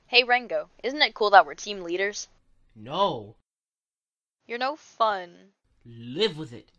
Hey Rango, isn't it cool that we're team leaders? No. You're no fun. Live with it.